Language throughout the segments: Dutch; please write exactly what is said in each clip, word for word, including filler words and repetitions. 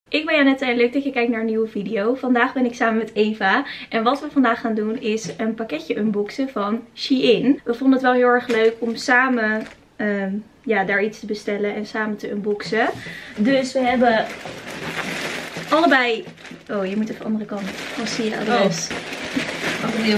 Ik ben Janette en leuk dat je kijkt naar een nieuwe video. Vandaag ben ik samen met Eva. En wat we vandaag gaan doen is een pakketje unboxen van Shein. We vonden het wel heel erg leuk om samen uh, ja, daar iets te bestellen en samen te unboxen. Dus we hebben allebei... Oh, je moet even de andere kant. Dan zie je adres. Oh, opnieuw.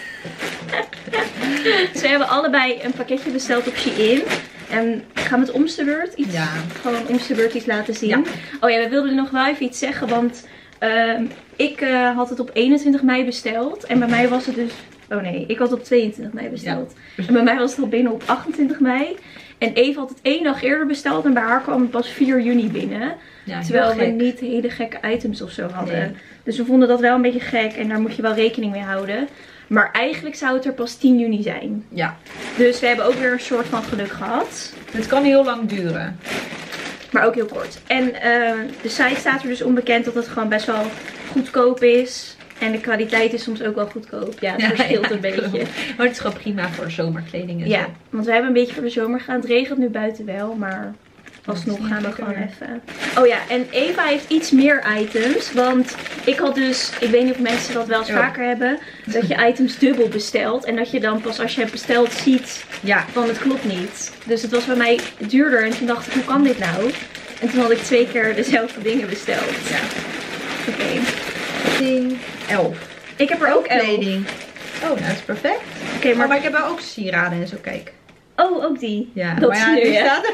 Dus we hebben allebei een pakketje besteld op Shein. En gaan we het omste beurt iets, ja. gewoon omste beurt iets laten zien. Ja. Oh ja, we wilden nog wel even iets zeggen, want uh, ik uh, had het op eenentwintig mei besteld. En bij mij was het dus, oh nee, ik had het op tweeëntwintig mei besteld. Ja. En bij mij was het al binnen op achtentwintig mei. En Eva had het één dag eerder besteld en bij haar kwam het pas vier juni binnen. Ja, terwijl we niet hele gekke items of zo hadden. Nee. Dus we vonden dat wel een beetje gek en daar moet je wel rekening mee houden. Maar eigenlijk zou het er pas tien juni zijn. Ja. Dus we hebben ook weer een soort van geluk gehad. Het kan heel lang duren. Maar ook heel kort. En uh, de site staat er dus onbekend dat het gewoon best wel goedkoop is. En de kwaliteit is soms ook wel goedkoop. Ja, het ja, verschilt ja, een beetje. Klopt. Maar het is gewoon prima voor zomerkleding en ja, zo. Want we hebben een beetje voor de zomer gegaan. Het regent nu buiten wel, maar... alsnog gaan we gewoon even. Oh ja, en Eva heeft iets meer items. Want ik had dus, ik weet niet of mensen dat wel eens ja. vaker hebben. Dat je items dubbel bestelt. En dat je dan pas als je hebt besteld ziet ja. van het klopt niet. Dus het was bij mij duurder. En toen dacht ik, hoe kan dit nou? En toen had ik twee keer dezelfde dingen besteld. Ja. Oké. Okay. tien, elf. Ik heb er ook elf. Kleding. Oh, dat is perfect. Oké, okay, maar... Oh, maar ik heb wel ook sieraden en zo, kijk. Oh, ook die. Ja, dat maar ja, nu, die ja. staat er.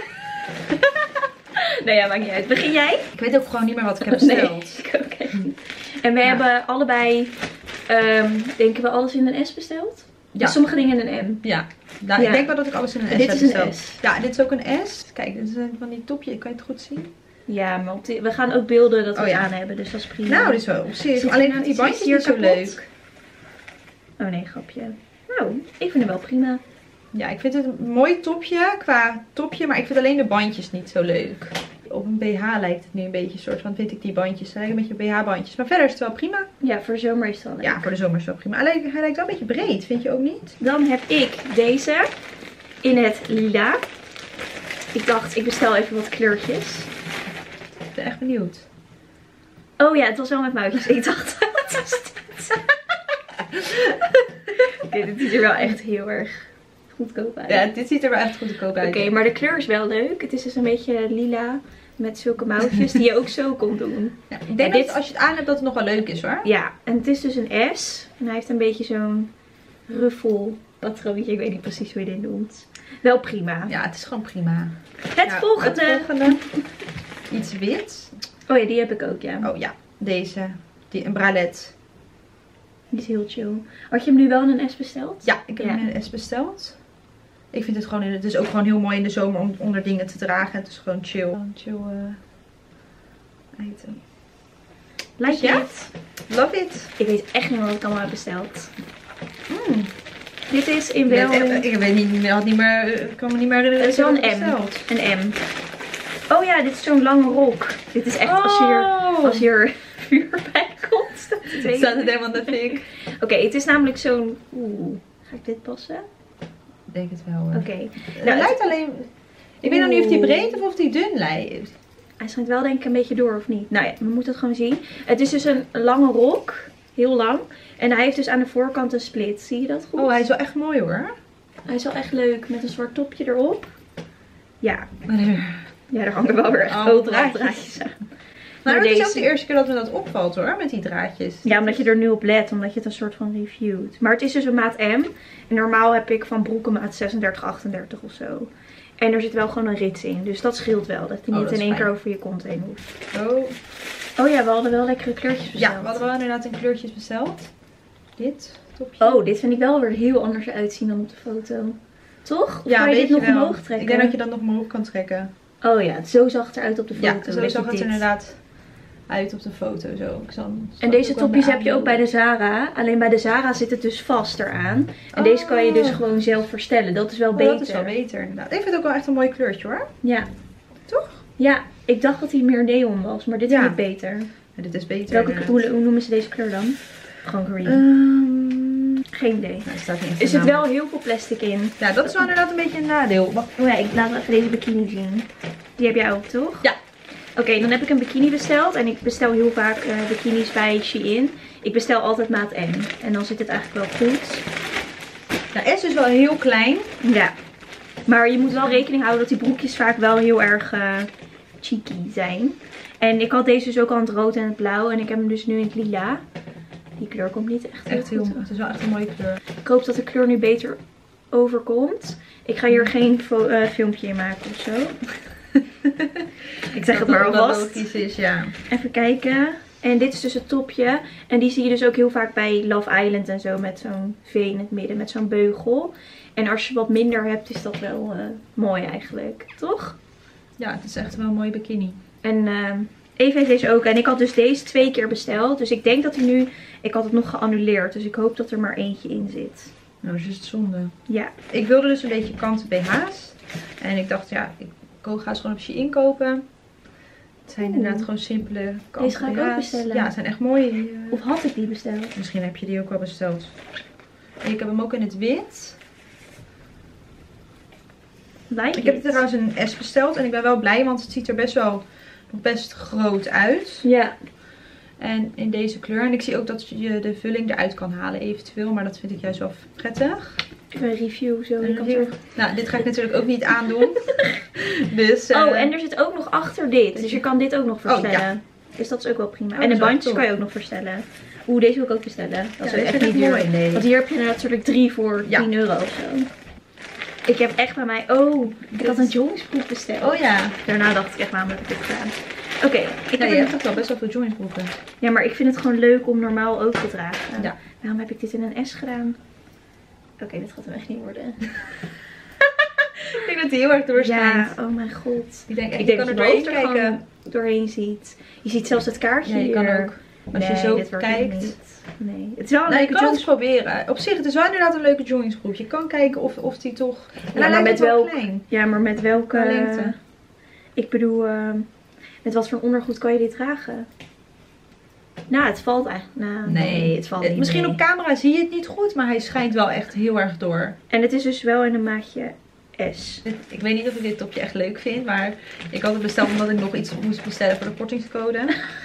Nou ja, maakt niet uit. Begin jij? Ik weet ook gewoon niet meer wat ik heb besteld. Nee, ik ook echt niet. En we ja. hebben allebei, um, denken we, alles in een S besteld? Ja. Dus sommige dingen in een M. Ja. Nou, ja. Ik denk wel dat ik alles in een S dit heb is besteld. Een S. Ja, dit is ook een S. Kijk, dit is een van die topje. Kan je het goed zien? Ja, maar op die, we gaan ook beelden dat we oh, het ja. aan hebben. Dus dat is prima. Nou, dit is wel op zich. Alleen nou, die bandjes hier zo leuk. Oh nee, grapje. Nou, ik vind het wel prima. Ja, ik vind het een mooi topje qua topje, maar ik vind alleen de bandjes niet zo leuk. Op een B H lijkt het nu een beetje, soort van, vind ik die bandjes. Ze lijken een beetje B H bandjes. Maar verder is het wel prima. Ja, voor de zomer is het wel leuk. Ja, voor de zomer is het wel prima. Alleen, hij lijkt wel een beetje breed, vind je ook niet? Dan heb ik deze in het lila. Ik dacht, ik bestel even wat kleurtjes. Ik ben echt benieuwd. Oh ja, het was wel met muisjes. Ik dacht, wat is dit? Oké, dit ziet er wel echt heel erg goedkoop uit. Ja, dit ziet er wel echt goedkoop uit. Oké, okay, maar de kleur is wel leuk. Het is dus een beetje lila met zulke mouwtjes die je ook zo kon doen. Ja, ik denk ja, dat dit... als je het aan hebt dat het nog wel leuk is hoor. Ja, en het is dus een S. En hij heeft een beetje zo'n ruffel patroontje. Ik weet niet precies hoe je dit noemt. Wel prima. Ja, het is gewoon prima. Het ja, volgende. Het volgende. Iets wit. Oh ja, die heb ik ook, ja. Oh ja, deze. Die, een bralet. Die is heel chill. Had je hem nu wel in een S besteld? Ja, ik heb ja. hem in een S besteld. Ik vind het gewoon, het is ook gewoon heel mooi in de zomer om onder dingen te dragen. Het is gewoon chill. Een chill uh, item. Like ja? it. Love it. Ik weet echt niet meer wat ik allemaal heb besteld. Mm. Dit is in wel... Ik, ik weet niet meer, had niet meer, ik kan me niet meer herinneren. Het is wel een M. Een M. Oh ja, dit is zo'n lange rok. Dit is echt oh. als hier, als hier vuur bij komt. Staat het, staat het helemaal in de fik. Oké, okay, het is namelijk zo'n... Oeh, ga ik dit passen? Ik denk het wel. Oké. Okay. Nou, het lijkt alleen... Ik weet nog niet of die breed of of die dun lijkt. Hij schijnt wel denk ik een beetje door of niet. Nou ja, we moeten het gewoon zien. Het is dus een lange rok. Heel lang. En hij heeft dus aan de voorkant een split. Zie je dat goed? Oh, hij is wel echt mooi hoor. Hij is wel echt leuk. Met een zwart topje erop. Ja. Maar er... Ja, er hangen wel weer echt oh, draadjes. draadjes aan. Maar, maar het is ook de eerste keer dat me dat opvalt hoor, met die draadjes. Ja, omdat je er nu op let, omdat je het een soort van reviewt. Maar het is dus een maat M. En normaal heb ik van broeken maat zesendertig, achtendertig of zo. En er zit wel gewoon een rits in. Dus dat scheelt wel. Dat je niet oh, dat in één keer over je kont heen hoeft. Oh. Oh ja, we hadden wel lekkere kleurtjes besteld. Ja, we hadden wel inderdaad een kleurtjes besteld. Dit topje. Oh, dit vind ik wel weer heel anders uitzien dan op de foto. Toch? Of ja, kan je dit nog wel omhoog trekken? Ik denk dat je dat nog omhoog kan trekken. Oh ja, zo zag het eruit op de foto. Ja, zo zag het dit. inderdaad uit op de foto. Zo. Ik zal, en deze topjes heb je ook bij de Zara. Alleen bij de Zara zit het dus vast eraan. En oh. deze kan je dus gewoon zelf verstellen. Dat is wel oh, beter. Dat is wel beter inderdaad. Ik vind het ook wel echt een mooi kleurtje hoor. Ja. Toch? Ja, ik dacht dat hij meer neon was. Maar dit ja. vind ik beter. Ja, dit is beter. Welke, hoe, hoe noemen ze deze kleur dan? Gewoon green. Um, Geen idee. Nou, staat niet er zit wel heel veel plastic in. Ja, dat is wel inderdaad een beetje een nadeel. Wacht. Oh ja, ik laat even deze bikini zien. Die heb jij ook, toch? Ja. Oké, okay, dan heb ik een bikini besteld. En ik bestel heel vaak uh, bikinis bij Shein. Ik bestel altijd maat M. En dan zit het eigenlijk wel goed. Nou, S is wel heel klein. Ja. Maar je moet wel rekening houden dat die broekjes vaak wel heel erg uh, cheeky zijn. En ik had deze dus ook al in het rood en het blauw. En ik heb hem dus nu in het lila. Die kleur komt niet echt heel echt heel, goed. Het is wel echt een mooie kleur. Ik hoop dat de kleur nu beter overkomt. Ik ga hier geen uh, filmpje in maken of zo. Ik zeg het maar alvast. Logisch is, ja. Even kijken. En dit is dus het topje. En die zie je dus ook heel vaak bij Love Island en zo. Met zo'n V in het midden. Met zo'n beugel. En als je wat minder hebt is dat wel uh, mooi eigenlijk. Toch? Ja, het is echt wel een mooie bikini. En uh, Eva heeft deze ook. En ik had dus deze twee keer besteld. Dus ik denk dat hij nu... Ik had het nog geannuleerd. Dus ik hoop dat er maar eentje in zit. Nou, dat is het zonde. Ja. Ik wilde dus een beetje kanten B H's. En ik dacht, ja, ik ga ze gewoon op Shein kopen. Het zijn Oeh. inderdaad gewoon simpele kanten Deze ga ik B H's. ook bestellen. Ja, het zijn echt mooie. Uh... Of had ik die besteld? Misschien heb je die ook wel besteld. En ik heb hem ook in het wit. Like ik heb it. trouwens een S besteld. En ik ben wel blij, want het ziet er best wel nog best groot uit. Ja. En in deze kleur. En ik zie ook dat je de vulling eruit kan halen eventueel. Maar dat vind ik juist wel prettig. Even een review zo. Een Ik kan review. zo... Nou, dit ga ik natuurlijk ook niet aandoen. dus, uh... Oh, en er zit ook nog achter dit. Dus je kan dit ook nog verstellen. Oh, ja. Dus dat is ook wel prima. Oh, en de bandjes kan je ook nog verstellen. Oeh, deze wil ik ook bestellen. Dat ja, is echt niet duur. Mooi, nee. Want hier heb je natuurlijk drie voor ja. tien euro of zo. Ik heb echt bij mij... Oh, ik dit... had een joggingsbroek besteld. Oh ja. Daarna dacht ik echt, waarom heb ik dit gedaan? Oké, okay, ik ja, heb... je een... hebt toch wel best wel veel joggingsbroeken. Ja, maar ik vind het gewoon leuk om normaal ook te dragen. Ja. Waarom heb ik dit in een S gedaan? Oké, okay, dit gaat hem echt niet worden. Ik denk dat hij heel erg doorschijnt. Ja, oh mijn god. Ik denk, echt, ik denk kan dat er je doorheen er kijken. doorheen ziet. Je ziet zelfs het kaartje ja, je hier. kan ook. Als nee, je zo dit kijkt. Niet. Nee, het is wel een nou, leuke je kan het proberen. Op zich, het is wel inderdaad een leuke joggingsbroek. Je kan kijken of, of die toch... Ja, ja maar met welk... klein. Ja, maar met welke... lengte. Ik bedoel, uh, met wat voor ondergoed kan je dit dragen? Nou, het valt eigenlijk... Nou, nee. nee, het valt het, niet Misschien mee. op camera zie je het niet goed, maar hij schijnt wel echt heel erg door. En het is dus wel in een maatje S. Ik weet niet of ik dit topje echt leuk vind, maar ik had het besteld omdat ik nog iets moest bestellen voor de kortingscode.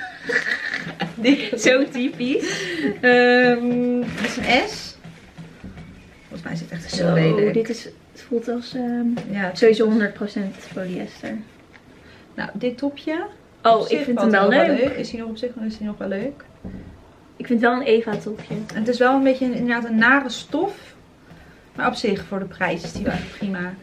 Zo typisch. Um, dit is een S. Volgens mij is het echt heel Zo, lelijk. dit is, het voelt als um, ja, sowieso honderd procent polyester. Nou, dit topje. Oh, ik vind hem wel leuk. wel leuk. Is hij nog op zich is hij nog wel leuk? Ik vind wel een Eva topje. En het is wel een beetje een, inderdaad een nare stof. Maar op zich, voor de prijs is die wel echt prima.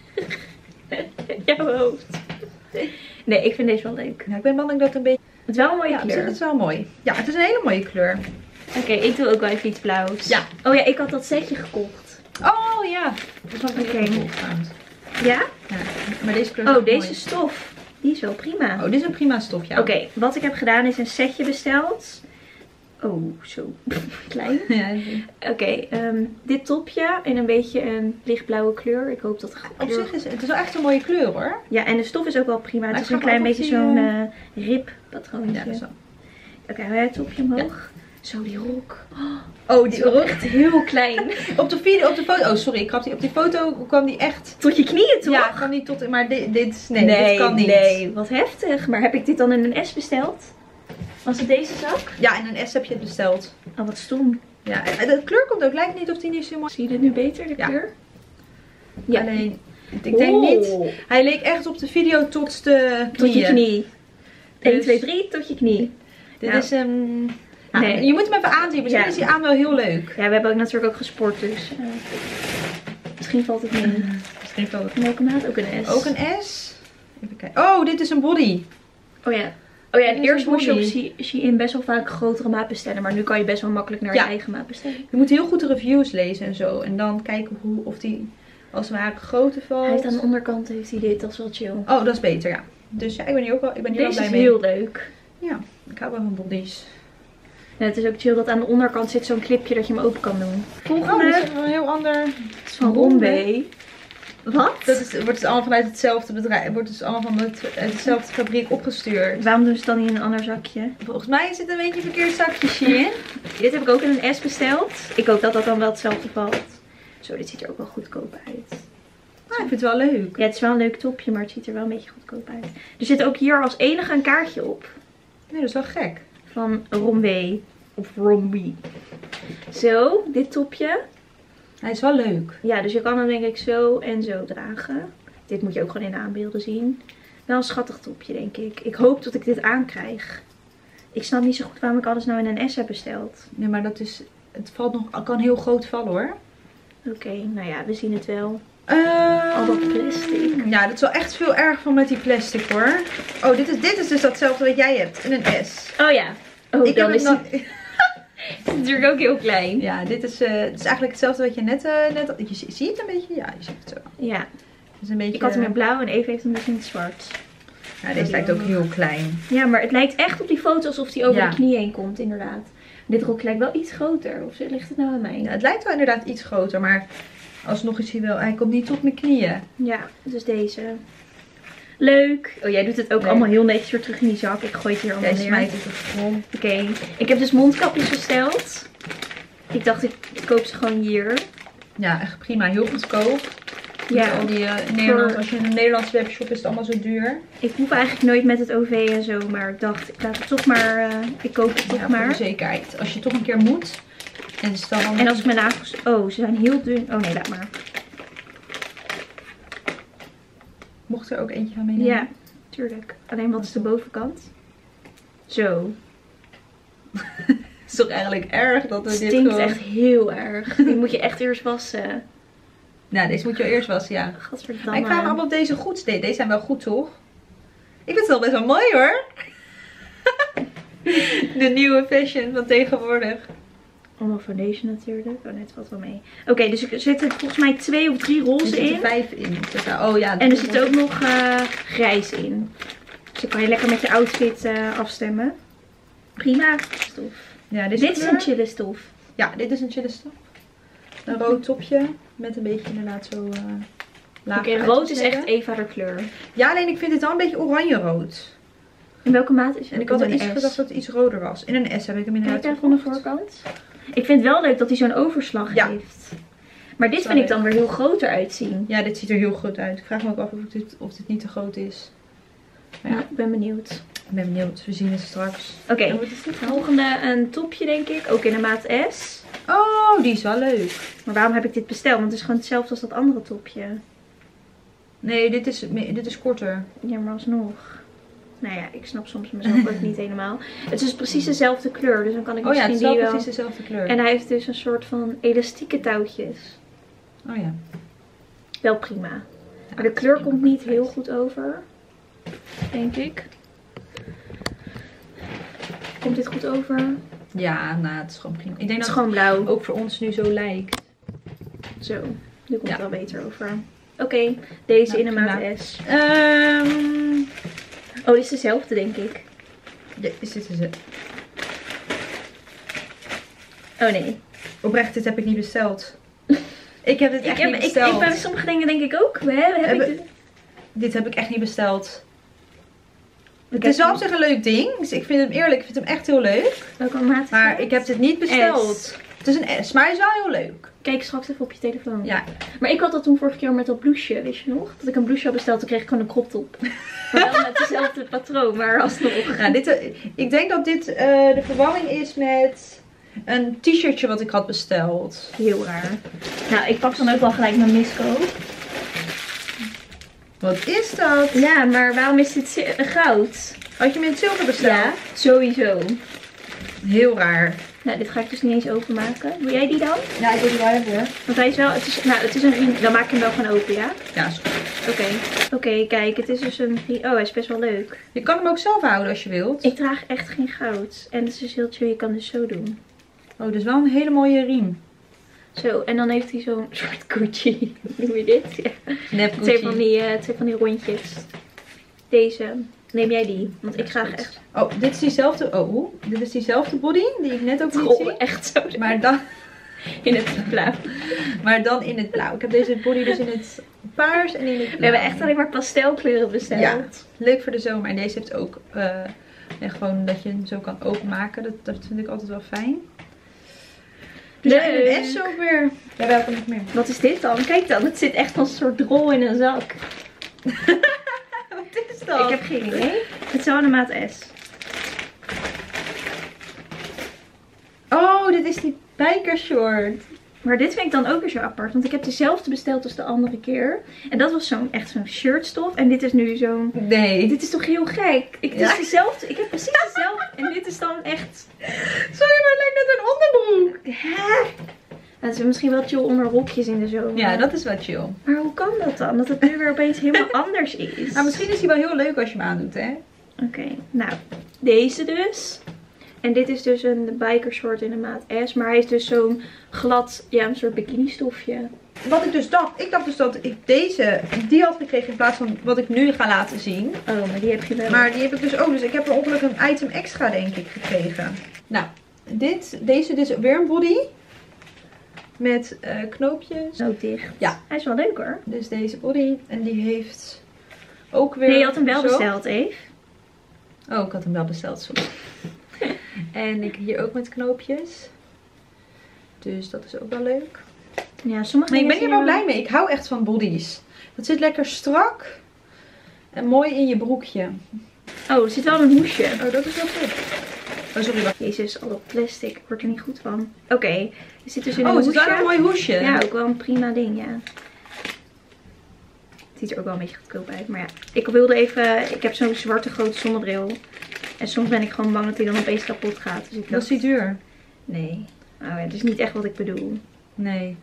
Jouw hoofd. Nee, ik vind deze wel leuk. Ja, ik ben bang dat het een beetje... Het is wel een mooie ja, kleur. Het is wel mooi. Ja, het is een hele mooie kleur. Oké, okay, ik doe ook wel even iets blauws. Ja. Oh ja, ik had dat setje gekocht. Oh ja. Dat was ook okay. gekocht. Ja? Ja, maar deze kleur is Oh, deze mooi. stof. Die is wel prima. Oh, dit is een prima stof, ja. Oké, okay, wat ik heb gedaan is een setje besteld. Oh, zo klein. Ja, Oké, okay, um, dit topje in een beetje een lichtblauwe kleur. Ik hoop dat het Op zich is het is wel echt een mooie kleur, hoor. Ja, en de stof is ook wel prima. Het maar is een klein beetje zo'n uh, rib patroontje. Ja, zo. Oké, okay, hou jij het topje omhoog? Ja. Zo, die rok. Oh, oh die rok. Echt heel klein. op de video, op de foto. Oh, sorry, ik had die op die foto kwam die echt. Tot je knieën, toch? Ja, kwam die tot. Maar dit, dit nee, nee, dit kan niet. Nee, wat heftig. Maar heb ik dit dan in een S besteld? Was het deze zak? Ja, in een S heb je het besteld. Oh, wat stom. Ja, de kleur komt ook. Lijkt niet of die niet zo mooi. Zie je dit nu beter, de ja. kleur? Ja. Alleen, ik denk oh. niet. Hij leek echt op de video tot de Tot je knie. Dus... één, twee, drie, tot je knie. Dit nou. is een... Um... Nou, nee. Je moet hem even aanzien. Misschien ja. is die aan wel heel leuk. Ja, we hebben ook natuurlijk ook gesport, dus... Uh, misschien valt het mee. Uh, misschien valt het welke maat? Ook een S. Ook een S? Even kijken. Oh, dit is een body. Oh ja. Oh ja, en eerst moest je op Shein best wel vaak grotere maat bestellen. Maar nu kan je best wel makkelijk naar ja. je eigen maat bestellen. Je moet heel goed de reviews lezen en zo. En dan kijken hoe, of die als het ware grootte valt. Hij heeft aan de onderkant heeft hij dit, dat is wel chill. Oh, dat is beter, ja. Dus ja, ik ben hier ook wel, ik ben hier Deze wel blij mee. mee. Deze is heel leuk. Ja, ik hou wel van bodies. En het is ook chill dat aan de onderkant zit zo'n clipje dat je hem open kan doen. Volgende. Oh, dit is een heel ander. Het is van Bombay. Wat? Dat is, wordt dus allemaal vanuit hetzelfde bedrijf, wordt dus allemaal van het, uit dezelfde fabriek opgestuurd. Waarom doen ze het dan niet in een ander zakje? Volgens mij is het een beetje een verkeerd zakje Shein. Dit heb ik ook in een S besteld. Ik hoop dat dat dan wel hetzelfde valt. Zo, dit ziet er ook wel goedkoop uit. Ah, ik vind het wel leuk. Ja, het is wel een leuk topje, maar het ziet er wel een beetje goedkoop uit. Er zit ook hier als enige een kaartje op. Nee, dat is wel gek. Van Romwee. Of Romwee. Zo, dit topje. Hij is wel leuk. Ja, dus je kan hem denk ik zo en zo dragen. Dit moet je ook gewoon in de aanbeelden zien. Wel een schattig topje, denk ik. Ik hoop dat ik dit aankrijg. Ik snap niet zo goed waarom ik alles nou in een S heb besteld. Nee, maar dat is... Het valt nog... kan heel groot vallen, hoor. Oké, okay, nou ja, we zien het wel. Uh, Al dat plastic. Ja, dat is wel echt veel erg van met die plastic, hoor. Oh, dit is, dit is dus datzelfde wat jij hebt. In een S. Oh ja. Oh, ik dan heb is het het... nog... Het is natuurlijk ook heel klein. Ja, dit is, uh, het is eigenlijk hetzelfde wat je net... Uh, net je zie, zie je het een beetje? Ja, je ziet het zo. Ja. Het is een beetje, ik had hem in blauw en Eve heeft hem dus in het zwart. Ja, deze lijkt ook heel klein. Ja, maar het lijkt echt op die foto alsof hij over ja. de knie heen komt, inderdaad. Dit rokje lijkt wel iets groter. Of ligt het nou aan mij? Ja, het lijkt wel inderdaad iets groter, maar alsnog is hij wel... Hij komt niet tot mijn knieën. Ja, dus deze. Leuk. Oh, jij doet het ook nee. allemaal heel netjes weer terug in die zak. Ik gooi het hier allemaal jij neer. smijt het op de grond. Oké. Okay. Ik heb dus mondkapjes besteld. Ik dacht, ik koop ze gewoon hier. Ja, echt prima. Heel goedkoop. Ja. Al die, uh, in Nederland, als je in een Nederlandse webshop is het allemaal zo duur. Ik hoef eigenlijk nooit met het O V en zo, maar ik dacht, ik laat het toch maar, uh, ik koop het toch ja, maar. Voor de zekerheid. Als je toch een keer moet. En, stel dan en als ik mijn nagels, oh, ze zijn heel dun. Oh nee, laat maar. Mocht er ook eentje van meenemen? Ja, tuurlijk. Alleen wat is de bovenkant? Zo. Het is toch eigenlijk erg dat we het dit stinkt gewoon... echt heel erg. Die moet je echt eerst wassen. Nou, deze moet je eerst wassen, ja. Gadverdamme. Ik vraag me af of deze goed steekt. Deze zijn wel goed, toch? Ik vind het wel best wel mooi, hoor. De nieuwe fashion van tegenwoordig. Allemaal foundation natuurlijk. Oh, net valt wel mee. Oké, okay, dus er zitten volgens mij twee of drie roze in. Er zitten vijf in. Oh ja. En er zit ook nog uh, grijs in. Dus dan kan je lekker met je outfit uh, afstemmen. Prima stof. Ja, dit is een chille stof. Ja, dit is een chille stof. Een rood topje. Met een beetje inderdaad zo uh, laag. Oké, okay, rood is echt Eva de kleur. Ja, alleen ik vind het wel een beetje oranje rood. In welke maat is het? En ik had al iets gedacht dat het iets roder was. In een S heb ik hem inderdaad. Kijk even van de voorkant. Ik vind het wel leuk dat hij zo'n overslag ja. heeft. Maar dit vind ik dan weer heel groot eruit zien. Ja, dit ziet er heel groot uit. Ik vraag me ook af of dit, of dit niet te groot is. Maar ja, ik ben benieuwd. Ik ben benieuwd. We zien het straks. Oké, okay. Volgende een topje denk ik. Ook in de maat S. Oh, die is wel leuk. Maar waarom heb ik dit besteld? Want het is gewoon hetzelfde als dat andere topje. Nee, dit is, dit is korter. Ja, maar alsnog. Nou ja, ik snap soms mezelf ook niet helemaal. Het is precies dezelfde kleur, dus dan kan ik oh ja, misschien het is die wel... precies dezelfde kleur. En hij heeft dus een soort van elastieke touwtjes. Oh ja. Wel prima. Ja, maar de kleur komt niet heel goed over. Denk ik. Komt dit goed over? Ja, nou, het is gewoon prima. Ik denk het dat is gewoon blauw. Het ook voor ons nu zo lijkt. Zo, nu komt ja. het wel beter over. Oké, okay, deze nou, in de maat S. Um... Oh, dit is dezelfde, denk ik. Ja, is dit dezelfde? Oh nee. Oprecht, dit heb ik niet besteld. Ik heb dit echt ik heb, niet besteld. Ik, ik bij sommige dingen denk ik ook. Hè, heb heb ik dit... dit heb ik echt niet besteld. Ik het is wel op zich een leuk ding. Dus ik vind hem eerlijk, ik vind hem echt heel leuk. Welke maat is Maar het? ik heb dit niet besteld. S. Het is een S, maar hij is wel heel leuk. Kijk straks even op je telefoon. Ja. Maar ik had dat toen vorige keer met dat blouseje, weet je nog? Dat ik een blouseje had besteld, toen kreeg ik gewoon een crop top. Maar wel met hetzelfde patroon, maar alsnog. Ja, dit, ik denk dat dit uh, de verwarring is met een t-shirtje wat ik had besteld. Heel raar. Nou, ik pak dan ook wel gelijk mijn Misco. Wat is dat? Ja, maar waarom is dit goud? Had je hem in het zilver besteld? Ja, sowieso. Heel raar. Nou, dit ga ik dus niet eens openmaken. Doe jij die dan? Ja, ik wil die wel hebben hoor. Want hij is wel, het is, nou, het is een riem. Dan maak ik hem wel gewoon open, ja? Ja, is goed. Oké. Okay. Oké, okay, kijk, het is dus een riem. Oh, hij is best wel leuk. Je kan hem ook zelf houden als je wilt. Ik draag echt geen goud. En het is dus heel chill, je kan dus zo doen. Oh, dus wel een hele mooie riem. Zo, en dan heeft hij zo'n soort Gucci. Hoe noem je dit? Ja. Nep Gucci. Twee van, die, uh, twee van die rondjes. Deze. Neem jij die? Want ik graag echt... Oh, dit is diezelfde... Oh, dit is diezelfde body die ik net ook liet oh, zien. Echt zo. Maar dan... In het blauw. Maar dan in het blauw. Ik heb deze body dus in het paars en in het blauw. We hebben echt alleen maar pastelkleuren besteld. Ja, leuk voor de zomer. En deze heeft ook... Uh, en gewoon dat je hem zo kan openmaken. Dat, dat vind ik altijd wel fijn. Dus Leuk. en een S ook weer. Ja, welke nog meer? Wat is dit dan? Kijk dan, het zit echt als een soort drol in een zak. Wat is dat? Ik heb geen idee. Het is wel een maat S. Oh, dit is die bikershort. Maar dit vind ik dan ook weer zo apart. Want ik heb dezelfde besteld als de andere keer. En dat was zo'n echt zo'n shirtstof. En dit is nu zo'n... Nee. Dit is toch heel gek? Ik, het Ja. is dezelfde. Ik heb precies dezelfde. En dit is dan echt... Sorry, maar het lijkt net een onderbroek. Hè? Het is misschien wel chill onder rokjes in de zomer. Ja, dat is wel chill. Maar hoe kan dat dan? Dat het nu weer opeens helemaal anders is. Maar misschien is hij wel heel leuk als je hem aandoet, hè? Oké, okay, nou. Deze dus. En dit is dus een bikershort in de maat S. Maar hij is dus zo'n glad, ja, een soort bikini stofje. Wat ik dus dacht, ik dacht dus dat ik deze, die had gekregen in plaats van wat ik nu ga laten zien. Oh, maar die heb je wel. Maar die heb ik dus ook, dus ik heb er ongeluk een item extra denk ik gekregen. Nou, dit, deze dit is weer een body. Met uh, knoopjes. Zo dicht. Ja. Hij is wel leuk hoor. Dus deze body. En die heeft ook weer... Nee, je had hem wel zo. besteld, Eve. Oh, ik had hem wel besteld, sorry. En ik hier ook met knoopjes. Dus dat is ook wel leuk. Ja, sommige Maar ik ben dingen hier wel zijn blij mee. Ik hou echt van bodies. Dat zit lekker strak. En mooi in je broekje. Oh, er zit wel een hoesje. Oh, dat is wel goed. Oh, sorry, wacht. Jezus, al dat plastic. Ik word er niet goed van. Oké, okay. Er zit dus in een Oh, het hoesje. is wel een mooi hoesje. Ja, ook wel een prima ding, ja. Het ziet er ook wel een beetje goedkoop uit. Maar ja, ik wilde even... Ik heb zo'n zwarte grote zonnebril. En soms ben ik gewoon bang dat die dan opeens kapot gaat. Dus ik dacht, Dat is die duur. nee. Oh ja, het is niet echt wat ik bedoel. Nee.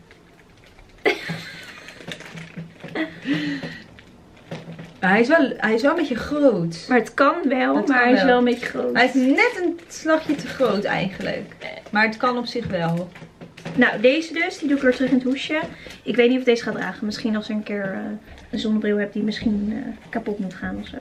Maar hij is, wel, hij is wel een beetje groot. Maar het kan wel, Het maar kan hij is wel. wel een beetje groot. Hij is net een slagje te groot eigenlijk. Maar het kan op zich wel. Nou, deze dus. Die doe ik weer terug in het hoesje. Ik weet niet of ik deze ga dragen. Misschien als ik een keer uh, een zonnebril heb die misschien uh, kapot moet gaan of zo.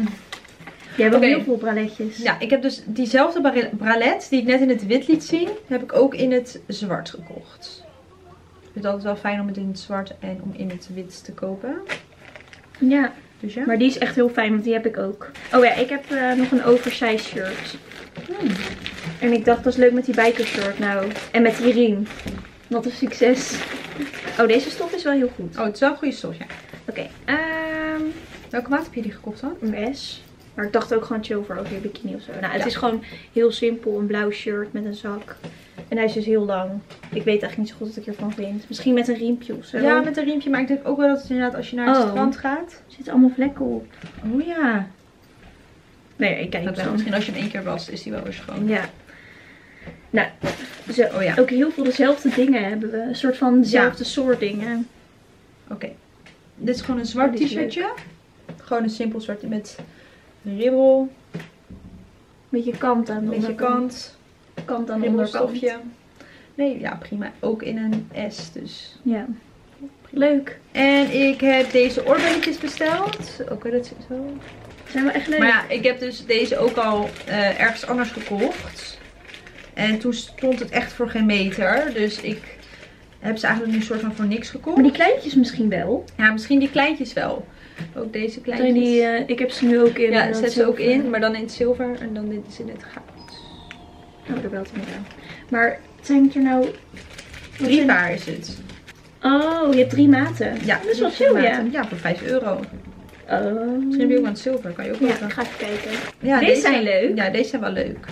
Je hebt ook Oké. heel veel braletjes. Ja, ik heb dus diezelfde bra- bralet die ik net in het wit liet zien. Heb ik ook in het zwart gekocht. Ik vind het altijd wel fijn om het in het zwart en om in het wit te kopen. Ja, Dus ja. maar die is echt heel fijn, want die heb ik ook. Oh ja, ik heb uh, nog een oversized shirt. Hmm. En ik dacht, dat is leuk met die bikershort nou. En met die riem. Wat een succes. Oh, deze stof is wel heel goed. Oh, het is wel een goede stof, ja. Oké, okay, um, Welke maat heb je die gekocht dan? een S. Maar ik dacht ook gewoon chill voor over je bikini of zo. Nou, het Ja. is gewoon heel simpel. Een blauw shirt met een zak. En hij is dus heel lang. Ik weet eigenlijk niet zo goed wat ik ervan vind. Misschien met een riempje of zo. Ja, met een riempje. Maar ik denk ook wel dat het inderdaad als je naar het Oh. strand gaat. Er zitten allemaal vlekken op. Oh ja. Nee, ik kijk Dat zo. misschien als je hem één keer wast, is die wel weer schoon. Ja. Nou, zo, Oh ja. ook heel veel dezelfde dingen hebben we. Een soort van dezelfde soort dingen. Oké. Okay. Dit is gewoon een zwart Oh, dit is t-shirtje. Gewoon een simpel zwart met ribbel. Beetje kant aan de Een beetje onderkant. kant. Kant aan de onderkant. Ribbelstofje. Nee, ja prima. Ook in een S dus. Ja. Leuk. En ik heb deze oorbelletjes besteld. Ook weer dat zit zo. Zijn wel echt leuk. Maar ja, ik heb dus deze ook al uh, ergens anders gekocht. En toen stond het echt voor geen meter. Dus ik heb ze eigenlijk nu een soort van voor niks gekocht. Maar die kleintjes misschien wel. Ja, misschien die kleintjes wel. Ook deze kleintjes. Zijn die, uh, ik heb ze nu ook in. Ja, uh, zet ze ook zilver. in. Maar dan in het zilver en dan dit is in het goud. Oh, er belt hij niet aan. Maar zijn het er nou... wat Drie zijn- paar is het. Oh, je hebt drie maten. Ja, dat is wel drie chill, ja. maten. Ja, voor vijf euro. Oh. Misschien heb je ook aan het zilver. Kan je ook Ja, kopen. ik ga even kijken. Ja, Deze zijn leuk. Ja, deze zijn wel leuk.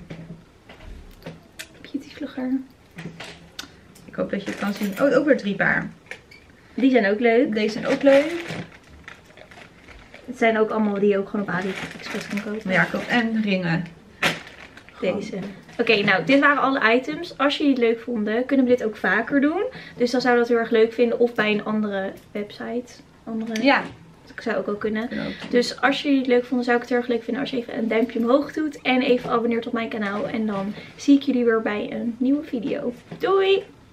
Beautyvlogger. Ik hoop dat je het kan zien. Oh, ook weer drie paar. Die zijn ook leuk. Deze zijn ook leuk. Het zijn ook allemaal die je ook gewoon op AliExpress kan kopen. Ja, klopt. En ringen. Deze. Oké, okay, nou, dit waren alle items. Als jullie het leuk vonden, kunnen we dit ook vaker doen. Dus dan zouden we dat heel erg leuk vinden. Of bij een andere website. Andere... Ja. Dat zou ook wel kunnen. Kunnen ook doen. Dus als jullie het leuk vonden, zou ik het heel erg leuk vinden als je even een duimpje omhoog doet. En even abonneert op mijn kanaal. En dan zie ik jullie weer bij een nieuwe video. Doei!